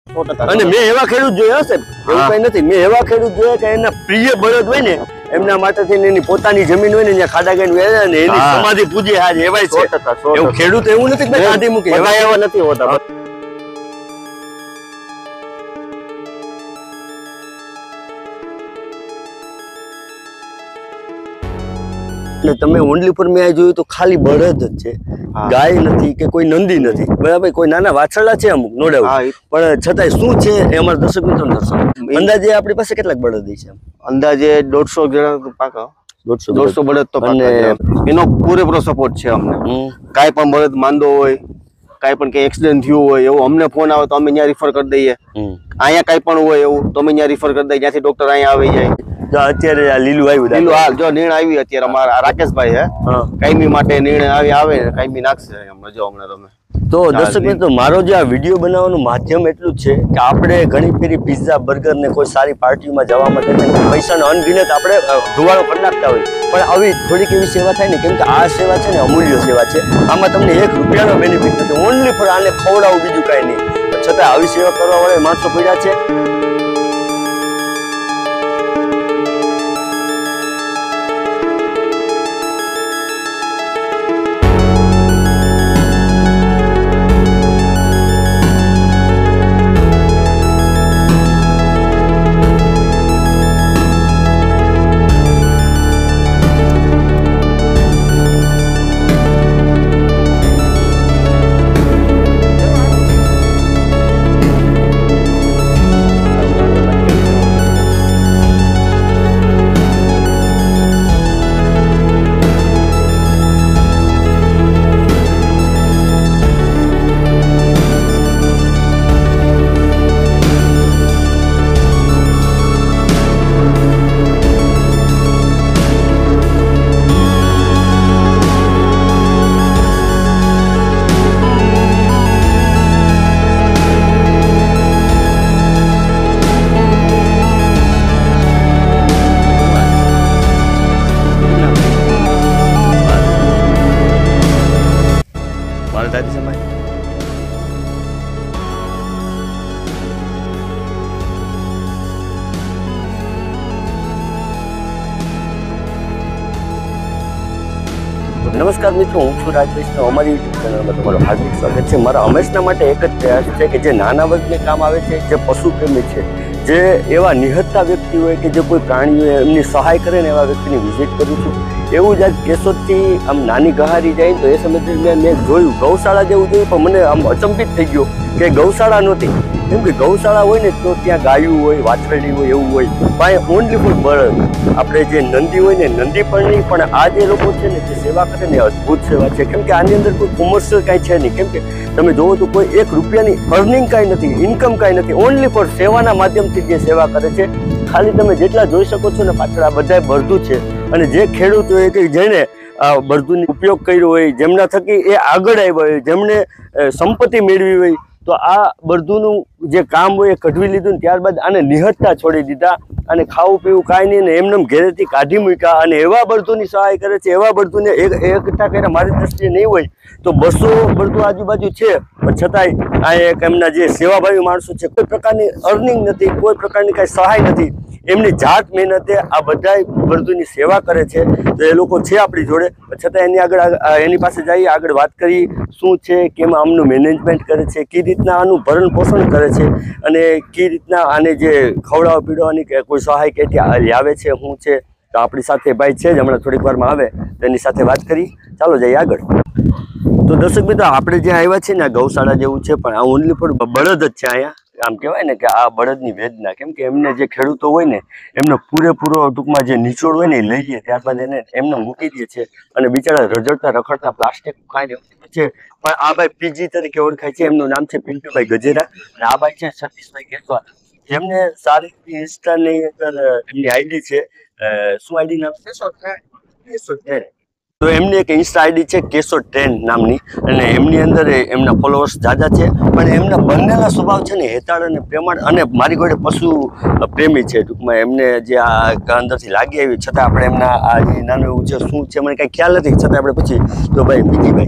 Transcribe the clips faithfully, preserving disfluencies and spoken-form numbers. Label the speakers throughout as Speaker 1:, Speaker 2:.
Speaker 1: અને મેં એવા ખેડૂત જોયા હશે, એવું કઈ નથી, મેં એવા ખેડૂત જોયા કે એના પ્રિય બળદ હોય ને એમના માટે થઈને એની પોતાની જમીન હોય ને ત્યાં ખાડા ગાઈને વેચે ને એની સમાધિ પૂજે હાજ એવાય છે. એવું ખેડૂત એવું નથી કે ગાંધી મૂકી, એવા એવા નથી હોતા. એટલે તમે ઓનલી પર મેં જોયું તો ખાલી બળદ જ છે, ગાય નથી કે કોઈ નંદી નથી, બરાબર, કોઈ નાના વાછરડા છે અમુક નો ડાઉટ, પણ છતાંય શું છે એ અમારા દર્શક મિત્રો દર્શન. અંદાજે આપણી પાસે કેટલાક બળદ છે?
Speaker 2: અંદાજે દોઢસો જણા પાકા, દોઢસો દોઢસો બળદ તો એનો પૂરેપૂરો સપોર્ટ છે અમને. કાંઈ પણ બળદ માંદો હોય, કાંઈ પણ કઈ એક્સિડન્ટ થયું હોય એવું અમને ફોન આવે તો અમે ત્યાં રિફર કરી દઈએ. અહીંયા કાંઈ પણ હોય એવું તો અમે ત્યાં રિફર કરી દઈએ, જ્યાંથી ડોક્ટર અહીંયા આવી જાય.
Speaker 1: અત્યારે આ લીલું આવ્યું,
Speaker 2: લીલું હાલ જો નિર્ણય આવી અત્યારે અમારા રાકેશભાઈ હે કાયમી માટે નિર્ણય આવી આવે ને કાયમી નાખશે જો હમણાં તમે.
Speaker 1: તો દર્શક મિત્રો, મારો જે આ વિડીયો બનાવવાનું માધ્યમ એટલું જ છે કે આપણે ઘણી ફેરી પિઝા બર્ગર ને કોઈ સારી પાર્ટીમાં જવા માટે પૈસાનો અનગિનત આપણે ધુવાળો કરી નાખતા હોય, પણ આવી થોડીક એવી સેવા થાય ને, કેમ કે આ સેવા છે ને અમૂલ્ય સેવા છે. આમાં તમને એક રૂપિયાનો બેનિફિટ નથી, ઓનલી ફોર આને ખવડાવું, બીજું કાંઈ નહીં. છતાં આવી સેવા કરવા વાળા માણસો પડ્યા છે. નમસ્કાર મિત્રો, હું છું રાજ વૈષ્ણવ. અમારી યુટ્યુબ ચેનલમાં તમારું હાર્દિક સ્વાગત છે. મારા હંમેશના માટે એક જ પ્રયાસ છે કે જે નાના વર્ગને કામ આવે છે, જે પશુ પ્રેમી છે, જે એવા નિહત્તા વ્યક્તિ હોય કે જે કોઈ પ્રાણીઓ એમની સહાય કરે ને એવા વ્યક્તિની વિઝિટ કરું છું. એવું જ આજ કેશોદથી આમ નાની ગહારી જાય તો એ સમય દરમિયાન મેં જોયું ગૌશાળા જેવું જોયું, પણ મને આમ અચંબિત થઈ ગયો કે ગૌશાળા નહોતી. કેમ કે ગૌશાળા હોય ને તો ત્યાં ગાયું હોય, વાછરડી હોય, એવું હોય, પણ ઓનલી ફોર બળદ. આપણે જે નંદી હોય ને નંદી પણ નહીં, પણ આ જે લોકો છે ને જે સેવા કરે ને અદ્ભુત સેવા છે. કેમ કે આની અંદર કોઈ કોમર્શિયલ કાંઈ છે નહીં, કેમ કે તમે જોવો તો કોઈ એક રૂપિયાની અર્નિંગ કાંઈ નથી, ઇન્કમ કાંઈ નથી, ઓનલી ફોર સેવાના માધ્યમથી જે સેવા કરે છે. ખાલી તમે જેટલા જોઈ શકો છો ને પાછળ આ બધા બળદું છે, અને જે ખેડૂત હોય કે જેને આ બળદુનો ઉપયોગ કર્યો હોય, જેમના થકી એ આગળ આવ્યા હોય, જેમણે સંપત્તિ મેળવી હોય, તો આ બળદુનું જે કામ હોય એ કઢવી લીધું ને ત્યારબાદ આને નિહત્તા છોડી દીધા, અને ખાવું પીવું કાંઈ નહીં ને એમને ઘેરેથી કાઢી મૂક્યા. અને એવા બળદુની સહાય કરે છે, એવા બળદુને એક એકઠા કર્યા મારી દ્રષ્ટિએ નહીં હોય તો બસો બળદુ આજુબાજુ છે, પણ છતાંય આ એક એમના જે સેવાભાવી માણસો છે, કોઈ પ્રકારની અર્નિંગ નથી, કોઈ પ્રકારની કાંઈ સહાય નથી, એમની જાત મહેનતે આ બધા બળદુની સેવા કરે છે. તો એ લોકો છે આપણી જોડે, છતાં એની આગળ એની પાસે જઈએ, આગળ વાત કરી શું છે, કેમ આમનું મેનેજમેન્ટ કરે છે, કઈ રીતના આનું ભરણ પોષણ કરે છે, અને કઈ રીતના આને જે ખવડાવવા પીવડાવવાની કે કોઈ સહાય ક્યાંથી આવે છે, શું છે. તો આપણી સાથે ભાઈ છે જ, હમણાં થોડીક વારમાં આવે તેની સાથે વાત કરી. ચાલો જઈએ આગળ. તો દર્શક મિત્રો, આપણે જ્યાં આવ્યા છીએ ને આ ગૌશાળા જેવું છે, પણ આ ઓનલી ફોર બળદ જ છે. અહીંયા આમ કહેવાય ને કે આ બળદની વેદના, કેમ કે એમને જે ખેડૂતો હોય ને એમનો પૂરેપૂરો ટૂંકમાં જે નિચોડ હોય ને એ લઈએ, ત્યારબાદ એને એમને મૂકી દે છે, અને બિચારા રજડતા રખડતા પ્લાસ્ટિક ખાઈ છે. પણ આ ભાઈ પીજી તરીકે ઓળખાય છે, એમનું નામ છે પિન્ટુભાઈ ગજેરા, અને આ ભાઈ છે સતીશભાઈ કેશવા, જેમને સારી ઇન્સ્ટાની અંદર એમની આઈડી છે. શું આઈડી નામ છે? તો એમની એક ઇન્સ્ટા આઈડી છે કેશોદ ટ્રેન નામની, અને એમની અંદર એમના ફોલોઅર્સ જાજા છે, પણ એમના બંનેના સ્વભાવ છે ને હેતાળ અને પ્રેમાળ, અને મારી જોડે પશુ પ્રેમી છે. ટૂંકમાં એમને જે આ અંદરથી લાગી આવી, છતાં આપણે એમના આ જે નાનું એવું છે શું છે મને કાંઈ ખ્યાલ નથી, છતાં આપણે પૂછીએ. તો ભાઈ બીજી ભાઈ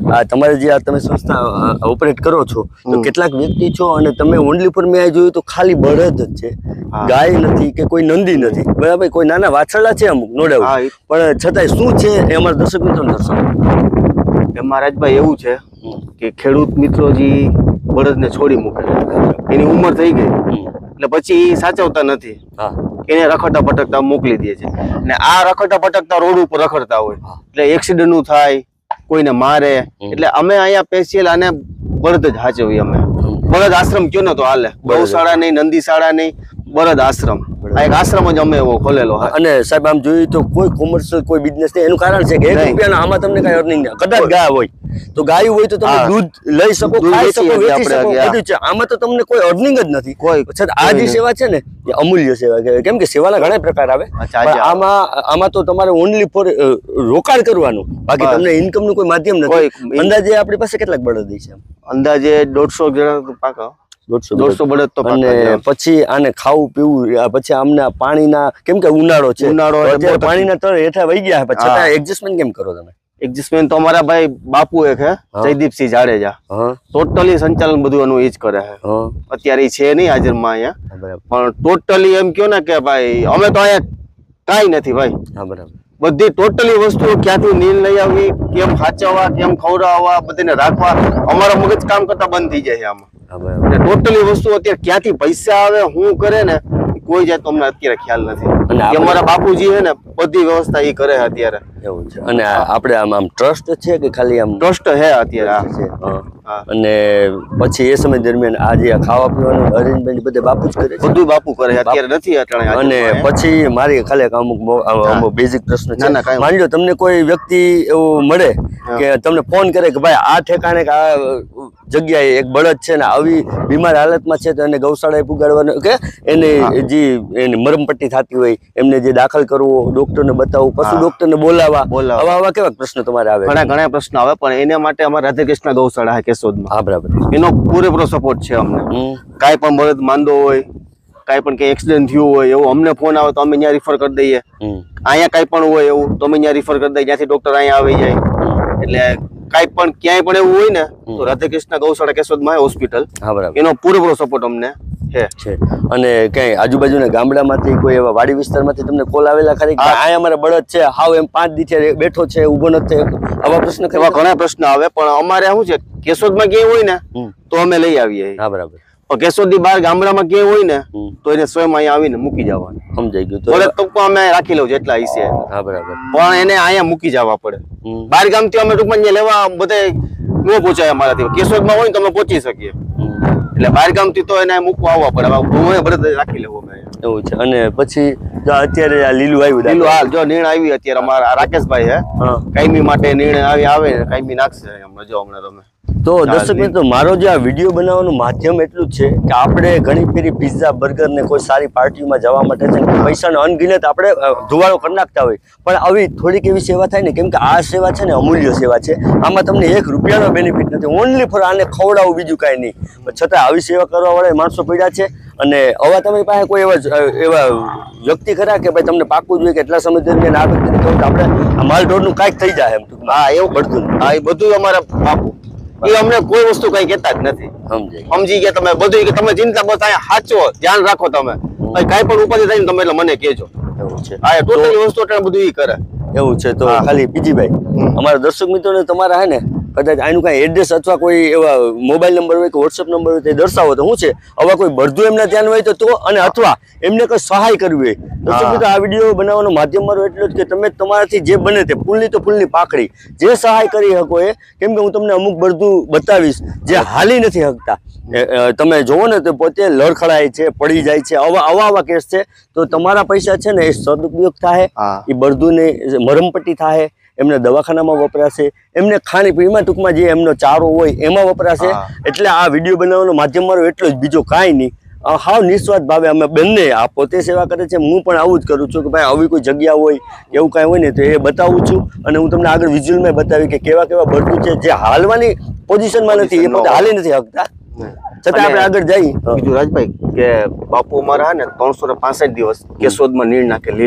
Speaker 1: આ તમારે જે આ તમે સંસ્થા ઓપરેટ કરો છો તો કેટલાક વ્યક્તિ છો અને તમે ઓનલી પર મેં જોયું તો ખાલી બળદ જ છે, ગાય નથી કે કોઈ નંદી નથી, બરાબર, કોઈ નાના વાછરડા છે અમુક નો ડાઉટ, પણ છતાંય શું છે એ અમારા દર્શક મિત્રોને દર્શાવો.
Speaker 2: એમાં રાજભાઈ એવું છે કે ખેડૂત મિત્રો જે બળદને છોડી મૂકે, એની ઉંમર થઈ ગઈ એટલે પછી સાચવતા નથી, એને રખડતા ભટકતા મોકલી દે છે. ને આ રખડતા ભટકતા રોડ ઉપર રખડતા હોય એટલે એક્સિડન્ટ નું થાય, કોઈને મારે, એટલે અમે અહીંયા સ્પેશિયલ આને બળદ જ હાચવીએ. અમે બળદ આશ્રમ કયો ને તો હાલે, ગૌશાળા નહીં, નંદી શાળા નહીં, બળદ આશ્રમ. આ એક આશ્રમ જ અમે એવો ખોલેલો. અને
Speaker 1: સાહેબ આમ જોઈએ તો કોઈ કોમર્શિયલ કોઈ બિઝનેસ નહીં, એનું કારણ છે કે એક રૂપિયાના આમાં તમને કઈ અર્નિંગ નહીં. કદાચ ગાય હોય તો ગાય હોય તો તમે દૂધ લઈ શકો, ખાઈ શકો, વેચી શકો, બધું છે. આમાં તો તમને કોઈ અર્નિંગ જ નથી. કોઈ આ જે સેવા છે ને એ અમૂલ્ય સેવા કહેવાય, કેમ કે સેવાના ઘણા પ્રકાર આવે. આમાં આમાં તો તમારે ઓનલી ફોર રોકાણ કરવાનું, બાકી તમને ઇન્કમ નું કોઈ માધ્યમ નથી. અંદાજે આપણી પાસે કેટલાક બળદ છે? અંદાજે દોઢસો જણા પાકા, દોઢસો દોઢસો બળદ તો. અને પછી આને ખાવું પીવું, પછી આમને પાણીના, કેમ કે ઉનાળો છે, ઉનાળો પાણીના તળ હેઠા વહી ગયા, પછી છતાં એડજસ્ટમેન્ટ કેમ કરો તમે?
Speaker 2: એડજસ્ટમેન્ટ તો અમારા ભાઈ બાપુ એક હે જયદીપસિંહ જાડેજા, ટોટલી સંચાલન બધું એનું એ જ કરે છે. અત્યારે છે નહીં હાજરમાં અહીંયા, પણ ટોટલી એમ કયો ને કે ભાઈ અમે તો અહીંયા કાંઈ નથી ભાઈ. બરાબર, બધી ટોટલી વસ્તુઓ ક્યાંથી નીલ લઈ આવવી, કેમ સાચવવા, કેમ ખવડાવવા, બધીને રાખવા, અમારા મગજ કામ કરતા બંધ થઈ જાય છે આમાં. ટોટલી વસ્તુ અત્યારે ક્યાંથી પૈસા આવે, શું કરે ને કોઈ જાત અમને અત્યારે ખ્યાલ નથી. અને અમારા બાપુજી છે ને બધી વ્યવસ્થા એ કરે અત્યારે. એવું છે. અને આપણે આમ આમ ટ્રસ્ટ છે કે ખાલી આમ? ટ્રસ્ટ હે અત્યારે. અને પછી એ સમય દરમિયાન આજે ખાવા પીવાનું અરેન્જમેન્ટ બધે બાપુ જ કરે? બધું બાપુ કરે, અત્યારે નથી. અને પછી મારી ખાલી અમુક અમુક બેઝિક પ્રશ્ન છે. માની લો તમને કોઈ વ્યક્તિ એવું મળે કે તમને ફોન કરે કે ભાઈ આ ઠેકાણે આ જગ્યાએ એક બળદ છે ને આવી બીમાર હાલતમાં છે, તો એને ગૌશાળાએ પુગાડવાનું કે એને જે એની મરમપટ્ટી થતી હોય એમને જે દાખલ કરવો, ડોક્ટરને બતાવવું, પશુ ડોક્ટરને બોલાવવા, આવા આવા કેવા પ્રશ્ન તમારે આવે? ઘણા ઘણા પ્રશ્ન આવે, પણ એના માટે અમારા રાધાકૃષ્ણ ગૌશાળા કેશોદમાં. હા, બરાબર. એનો પૂરેપૂરો સપોર્ટ છે અમને. કાંઈ પણ બળદ માંદો હોય, કાંઈ પણ કઈ એક્સિડન્ટ થયું હોય એવું અમને ફોન આવે તો અમે ત્યાં રિફર કરી દઈએ. અહીંયા કાંઈ પણ હોય એવું તો અમે ત્યાં રિફર કરી દઈએ, ત્યાંથી ડોક્ટર અહીંયા આવી જાય. એટલે કાંઈ પણ ક્યાંય પણ એવું હોય ને તો રાધાકૃષ્ણ ગૌશાળા કેશોદમાં હોસ્પિટલ, એનો પૂરેપૂરો સપોર્ટ અમને છે. અને કઈ આજુબાજુના ગામડામાંથી કોઈ એવા વાડી વિસ્તારમાંથી તમને કોલ આવેલા ખરી કે આ અમારા બળદ છે હાવ એમ પાંચ દીઠે બેઠો છે, ઉભો નથી, આવા પ્રશ્ન? એવા ઘણા પ્રશ્ન આવે, પણ અમારે શું છે કેશોદમાં ક્યાંય હોય ને તો અમે લઈ આવીએ. હા, બરાબર. કેશોદની બહાર ગામડામાં ક્યાંય હોય ને તો એને સ્વયં અહીંયા આવીને મૂકી જવાનું. સમજાઈ ગયું. બળદ તો અમે રાખી લઉં જેટલા હિસ્સે. હા, બરાબર. પણ એને અહીંયા મૂકી જવા પડે. બહાર ગામથી અમે ટૂંકમાં લેવા બધે ન પહોંચાય અમારાથી. કેશોદમાં હોય ને તમે પહોંચી શકીએ, એટલે બહાર ગામથી તો એને મૂકવા આવવા પડે. હું બળદ રાખી લેવું અમે. એવું છે. અને પછી અત્યારે આ લીલું આવ્યું, લીલું હાલ જો નીણ આવી અત્યારે અમારા રાકેશભાઈ હે કાયમી માટે નીણ આવી આવે કાયમી નાખશે હમણાં. જો હમણાં તમે તો દર્શક મિત્રો, મારો જે આ વિડીયો બનાવવાનું માધ્યમ એટલું જ છે કે આપણે ઘણી ફેરી પિઝા બર્ગર ને કોઈ સારી પાર્ટીમાં જવા માટે છે ને પૈસાનો અનગિનત આપણે ધુવાળો કરી નાખતા હોય, પણ આવી થોડીક એવી સેવા થાય ને, કેમ કે આ સેવા છે ને અમૂલ્ય સેવા છે. આમાં તમને એક રૂપિયાનો બેનિફિટ નથી, ઓનલી ફોર આને ખવડાવું, બીજું કાંઈ નહીં. છતાં આવી સેવા કરવા વાળા માણસો પડ્યા છે. અને હવે તમારી પાસે કોઈ એવા એવા વ્યક્તિ ખરા કે ભાઈ તમને પાકું જોઈએ કે એટલા સમય દરમિયાન આ વ્યક્તિને કહું તો આપણે આ માલ ઢોરનું કાંઈક થઈ જાય એમ? હા, એવું બધું. હા, એ બધું અમારા બાપુ એ અમને કોઈ વસ્તુ કઈ કેતા જ નથી. સમજી ગયા તમે? બધું તમે ચિંતા બસ અહીંયા સાચો ધ્યાન રાખો. તમે કઈ પણ ઉપાધિ થાય ને તમે એટલે મને કહેજો. એવું છે. હા, ટોટલી વસ્તુ બધું એ કરે. એવું છે. તો ખાલી બીજીભાઈ, અમારા દર્શક મિત્રોને તમારા હે ને કદાચ આનું કાંઈ એડ્રેસ અથવા કોઈ એવા મોબાઈલ નંબર હોય કે વોટ્સઅપ નંબર હોય તે દર્શાવો તો શું છે, હવે કોઈ ભરતું એમના ધ્યાન હોય તો તો અને અથવા એમને કોઈ સહાય કરવી હોય. દર્શક મિત્રો, આ વિડીયો બનાવવાનો માધ્યમ મારો એટલું જ કે તમે તમારાથી જે બને તે ફૂલની તો ફૂલની પાકડી જે સહાય કરી શકો એ, કેમ કે હું તમને અમુક ભરતું બતાવીશ જે હાલી નથી શકતા. તમે જોવો ને તો પોતે લડખડાય છે, પડી જાય છે, આવા આવા આવા કેસ છે. તો તમારા પૈસા છે ને એ સદુપયોગ થાય, એ બળદુને મરમપટ્ટી થાય, એમને દવાખાનામાં વપરાશે, એમને ખાણી પીણીમાં ટૂંકમાં જે એમનો ચારો હોય એમાં વપરાશે. એટલે આ વિડીયો બનાવવાનો માધ્યમ મારો એટલો જ, બીજો કાંઈ નહીં. હાવ નિસ્વાર્થ ભાવે અમે બંને, આ પોતે સેવા કરે છે, હું પણ આવું જ કરું છું કે ભાઈ આવી કોઈ જગ્યા હોય એવું કાંઈ હોય ને તો એ બતાવું છું. અને હું તમને આગળ વિઝ્યુઅલમાં બતાવી કે કેવા કેવા બળદું છે જે હાલવાની પોઝિશનમાં નથી, એ પોતે હાલી નથી શકતા, છતાં આપણે આગળ જઈએ. બીજું રાજભાઈ કે બાપુ અમારા ને ત્રણસો ને પાસઠ દિવસ કેશોદમાં નીણ નાખે, લીલી નીણ.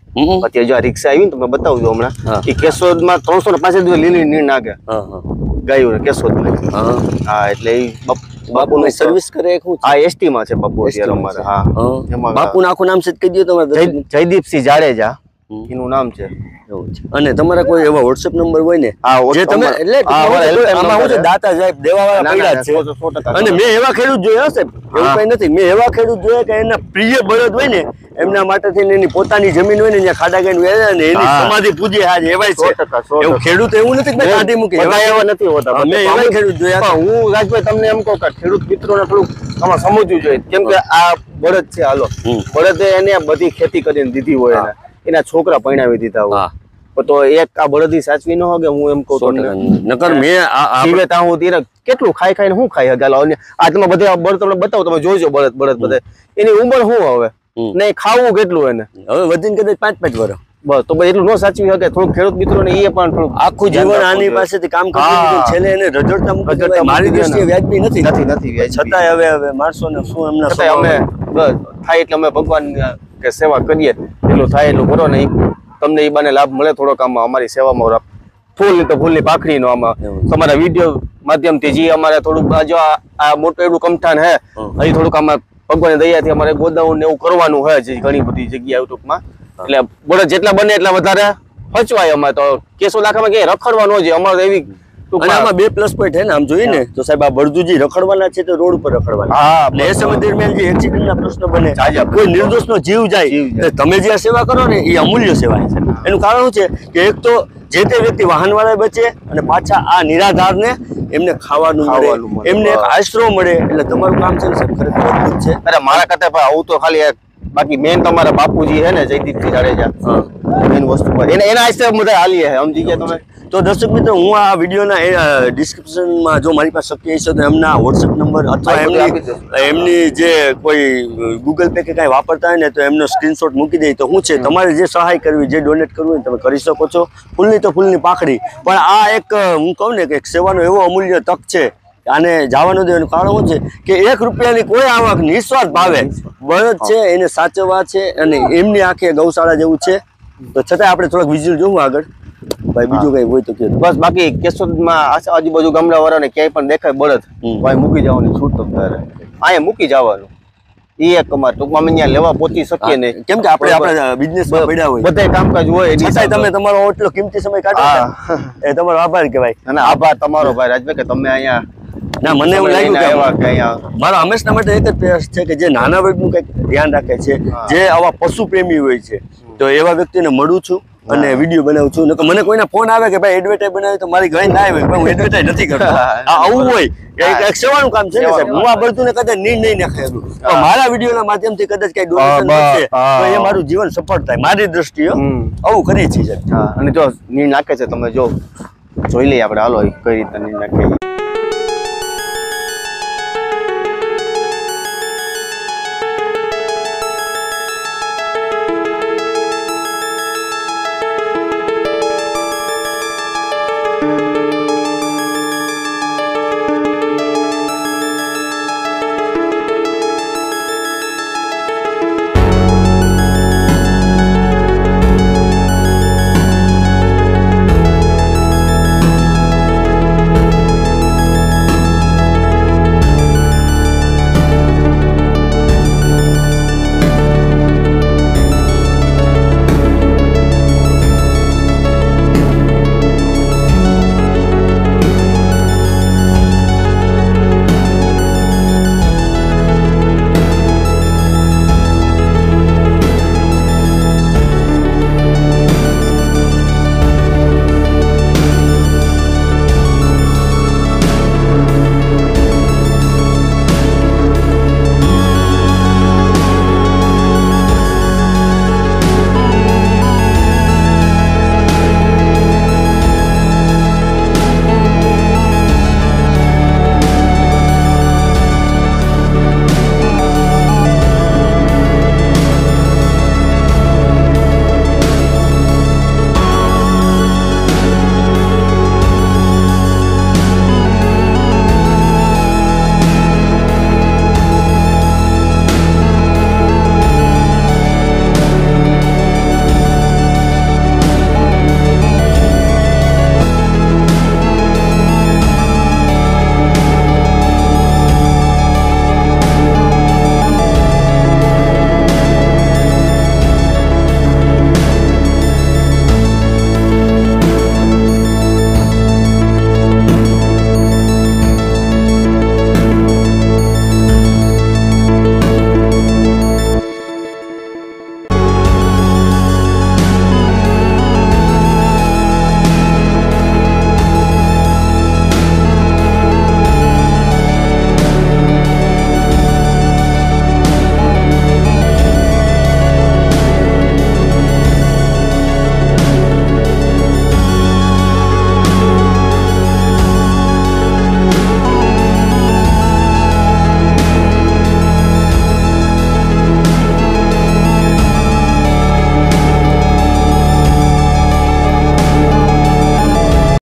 Speaker 1: હમ.
Speaker 2: અત્યારે જો આ રિક્ષા આવી ને તમે બતાવું છું
Speaker 1: હા.
Speaker 2: હમણાં એ કેશોદમાં ત્રણસો ને પાંસઠ દિવસ લીલી નીર નાખે
Speaker 1: હા હા
Speaker 2: ગાયું કેશોદમાં
Speaker 1: હા
Speaker 2: હા એટલે એ
Speaker 1: બાપુની સર્વિસ કરે એક હું
Speaker 2: હા એસટી માં છે બાપુ અત્યારે અમારે હા એમાં
Speaker 1: બાપુ આખું નામ છે કહી દો તમારે
Speaker 2: જય- જયદીપસિંહ જાડેજા એનું નામ છે
Speaker 1: એવું છે. અને તમારા કોઈ એવા વોટ્સએપ નંબર હોય ને
Speaker 2: હા,
Speaker 1: જે
Speaker 2: WhatsApp
Speaker 1: તમે
Speaker 2: નંબર.
Speaker 1: એટલે
Speaker 2: હા,
Speaker 1: ટૂંકમાં
Speaker 2: અમારા
Speaker 1: કોઈ-
Speaker 2: helpline
Speaker 1: આમાં
Speaker 2: નંબર
Speaker 1: શું છે,
Speaker 2: છે.
Speaker 1: દાતા સાહેબ દેવાવાળા
Speaker 2: ના, ના,
Speaker 1: પડ્યા
Speaker 2: ના,
Speaker 1: જ છે.
Speaker 2: સો- સો ટકા.
Speaker 1: અને મેં એવા ખેડૂત જોયા હશે એવું
Speaker 2: હા.
Speaker 1: કઈ નથી મેં એવા ખેડૂત જોયા કે એના પ્રિય બળદ હોય ને એમના માટે થઈને એની પોતાની જમીન હોય ને ત્યાં ખાડા ગાઈને વેચે ને એની
Speaker 2: હા.
Speaker 1: સમાધિ પૂજે હાજ એવાય
Speaker 2: સો
Speaker 1: છે
Speaker 2: ટકા, સો
Speaker 1: એવું
Speaker 2: ટકા.
Speaker 1: ખેડૂત એવું નથી કે ભાઈ કાઢી મૂકે
Speaker 2: બધા એવા નથી હોતા
Speaker 1: હા, મેં
Speaker 2: બધા
Speaker 1: એવા
Speaker 2: અમુક-
Speaker 1: ખેડૂત જોયા છે.
Speaker 2: પણ હું રાજભાઈ તમને એમ કહું કે ખેડૂત મિત્રોને થોડુંક આમાં સમજવું જોઈએ કેમ કે આ બળદ છે હાલો
Speaker 1: હમ.
Speaker 2: બળદે એને બધી ખેતી કરીને દીધી હોય
Speaker 1: હા.
Speaker 2: એને એના છોકરા પરણાવી દીધા હોય
Speaker 1: હા.
Speaker 2: પણ તો એક આ બળદી સાચવી ન હોય કે હું એમ કહું
Speaker 1: સો
Speaker 2: તમને
Speaker 1: ટકા. નકર મેં આ- આ-
Speaker 2: જીવે ત્યાં હું તીરક કેટલું ખાઈ ખાઈને હું ખાઈ હગાલો આ તમે બધા બળદ તમને બતાવો તમે જોજો બળદ બળદ બધા એની ઉંમર શું હવે
Speaker 1: હમ.
Speaker 2: નહીં ખાવું કેટલું એને
Speaker 1: હવે વધીને કદાચ પાંચ પાંચ વર્ષ
Speaker 2: બસ તો ભાઈ એટલું ન સાચવી શકે થોડું ખેડૂત મિત્રોને એ પણ થોડું
Speaker 1: આખું
Speaker 2: ધ્યાન
Speaker 1: જીવન
Speaker 2: રાખવું
Speaker 1: આની
Speaker 2: જોઈએ.
Speaker 1: પાસેથી કામ
Speaker 2: હા.
Speaker 1: કરી છેલ્લે એને રજડતા મૂકી
Speaker 2: રજડતા
Speaker 1: દેવાય. મારી
Speaker 2: મૂકી
Speaker 1: દ્રષ્ટિએ
Speaker 2: દેવાય.
Speaker 1: વ્યાજબી નથી
Speaker 2: નથી નથી વ્યાજબી.
Speaker 1: છતાંય હવે હવે માણસોને શું એમના
Speaker 2: છતાંય અમે બસ થાય એટલે અમે ભગવાન કે સેવા કરીએ એટલું થાય એટલું કરો ને ઈ તમને એ બાને લાભ મળે થોડોક આમાં અમારી સેવામાં રા- ફૂલની તો ફૂલની પાખડીનો આમાં
Speaker 1: એવું છે.
Speaker 2: તમારા વિડીયો માધ્યમથી જે અમારે થોડુંક આ જો આ આ મોટું એવડું કમઠાન હે
Speaker 1: હમ.
Speaker 2: હજી થોડુંક આમાં ભગવાનની દયાથી અમારે ગોદાઉન ને એવું કરવાનું હોય છે ઘણી બધી જગ્યાએ ટૂંકમાં એટલે બળદ જેટલા બને એટલા વધારે હચવાય અમારે તો કેસો લાખામાં ક્યાંય રખડવા ન જોઈએ અમારે તો એવી
Speaker 1: અને
Speaker 2: ટૂંકમાં
Speaker 1: આમાં બે પ્લસ પોઈન્ટ છે ને આમ જોઈએ ને તો સાહેબ આ બળદુજી રખડવાના છે તો રોડ ઉપર રખડવાના
Speaker 2: હા
Speaker 1: એટલે એ સમય દરમિયાન જે એક્સિડન્ટના પ્રશ્નો બને
Speaker 2: જાજા.
Speaker 1: કોઈ નિર્દોષનો જીવ જાય
Speaker 2: જીવ જાય.
Speaker 1: તો તમે જે આ સેવા કરો ને એ અમૂલ્ય સેવા છે એનું કારણ શું છે કે એક તો જે તે વ્યક્તિ વાહન વાળા બચે અને પાછા આ નિરાધારને એમને ખાવાનું
Speaker 2: ખાવાનું
Speaker 1: મળે
Speaker 2: મળે.
Speaker 1: એમને એક આશરો મળે એટલે તમારું કામ છે ને સાહેબ ખરેખર અદ્ભુત છે
Speaker 2: અરે મારા કરતા પણ આવું તો ખાલી એક બાકી મેન તમારા બાપુજી હે ને જયદીપસિંહ જાડેજા
Speaker 1: હા.
Speaker 2: મેન વસ્તુ પર એને એના આસ્તે બધા હાલીએ હે સમજી ગયા તમે
Speaker 1: તો દર્શક મિત્રો હું આ વિડીયોના ડિસ્ક્રિપ્શનમાં જો મારી પાસે શક્ય હશે તો એમના વોટ્સએપ નંબર અથવા
Speaker 2: હા, એ બધું આપી
Speaker 1: એમની એમની જે કોઈ ગૂગલ પે કે કાંઈ વાપરતા હોય ને તો એમનો સ્ક્રીનશોટ મૂકી દઈ તો શું છે તમારે જે સહાય કરવી જે ડોનેટ કરવું હોય ને તમે કરી શકો છો ફૂલની તો ફૂલની પાખડી પણ આ એક હું કહું ને કે એક સેવાનો એવો અમૂલ્ય તક છે આને જવાનું દેવાનું કારણ શું છે કે એક રૂપિયાની કોઈ આવક નિસ્વાર્થ ભાવે બળદ છે એને સાચવવા છે અને એમની આંખે ગૌશાળા જેવું છે તો છતાં આપણે થોડાક વિઝ્યુઅલ જોવું આગળ ભાઈ બીજું કઈ હોય તો કે
Speaker 2: બસ બાકી કેશોદમાં આ આજુબાજુ ગામડા વાળાને ક્યાંય પણ દેખાય બળદ
Speaker 1: હમ.
Speaker 2: ભાઈ મૂકી જવાની છૂટ તો તારે અહીંયા મૂકી જવાનું એ એક અમારે ટૂંકમાં અમે અહીંયા લેવા પહોંચી શકીએ નહીં
Speaker 1: કેમ કે આપણે આપણા બિઝનેસમાં પડ્યા હોય
Speaker 2: બધા કામકાજ હોય એની
Speaker 1: છતાંય તમે તમારો એટલો કિંમતી સમય કાઢો
Speaker 2: હા.
Speaker 1: એ તમારો આભાર કહેવાય
Speaker 2: અને આભાર તમારો ભાઈ રાજભાઈ કે તમે અહીંયા
Speaker 1: ના મને એવું
Speaker 2: સમય
Speaker 1: લાગ્યું
Speaker 2: લઈને
Speaker 1: કે
Speaker 2: આવ્યા કે અહીંયા
Speaker 1: મારા હંમેશા માટે એક જ પ્રયાસ છે કે જે નાના વર્ગનું કંઈક ધ્યાન રાખે છે જે આવા પશુ પ્રેમી હોય છે તો એવા વ્યક્તિને મળું છું અને વિડીયો બનાવું છું નકર મને કોઈના ફોન આવે કે ભાઈ એડવર્ટાઈઝ બનાવી તો મારી ગઈ ના આવે ભાઈ હું એડવર્ટાઈઝ નથી કરતો આ આવું હોય કે એક- એક સેવાનું કામ છે ને સાહેબ હું આ બધું ને કદાચ નીર નહીં નાખે પણ મારા વિડીયોના માધ્યમથી કદાચ કઈ ડોનેશન
Speaker 2: હા,
Speaker 1: મળશે
Speaker 2: હા.
Speaker 1: તો એ મારું જીવન સફળ થાય મારી દ્રષ્ટિએ
Speaker 2: હમ.
Speaker 1: આવું કરીએ છીએ સાહેબ
Speaker 2: હા અને જો નીર નાખે છે તમે જો જોઈ લઈએ આપણે હાલો ઈ કઈ રીતે નીર નાખે